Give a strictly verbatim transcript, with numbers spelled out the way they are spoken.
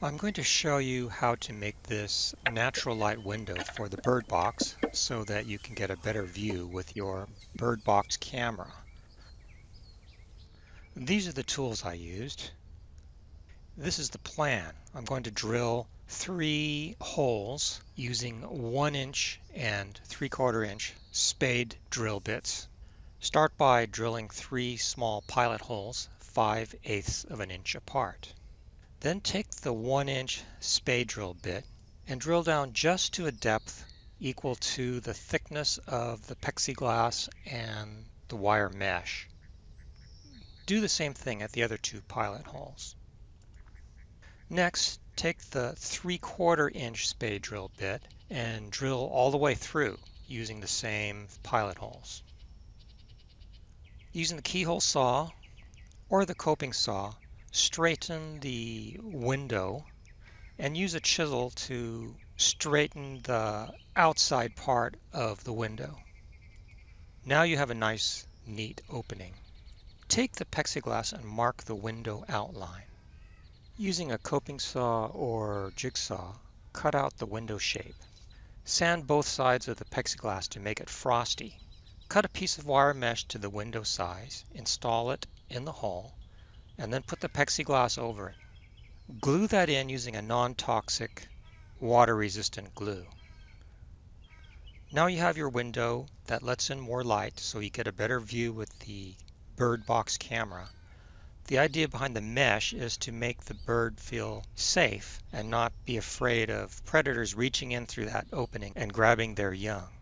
I'm going to show you how to make this natural light window for the bird box so that you can get a better view with your bird box camera. These are the tools I used. This is the plan. I'm going to drill three holes using one inch and three quarter inch spade drill bits. Start by drilling three small pilot holes five eighths of an inch apart. Then take the one inch spade drill bit and drill down just to a depth equal to the thickness of the plexiglass and the wire mesh. Do the same thing at the other two pilot holes. Next, take the three quarter inch spade drill bit and drill all the way through using the same pilot holes. Using the keyhole saw or the coping saw, straighten the window and use a chisel to straighten the outside part of the window. Now you have a nice, neat opening. Take the plexiglass and mark the window outline. Using a coping saw or jigsaw, cut out the window shape. Sand both sides of the plexiglass to make it frosty. Cut a piece of wire mesh to the window size, install it in the hole, and then put the plexiglass over it. Glue that in using a non-toxic, water-resistant glue. Now you have your window that lets in more light so you get a better view with the bird box camera. The idea behind the mesh is to make the bird feel safe and not be afraid of predators reaching in through that opening and grabbing their young.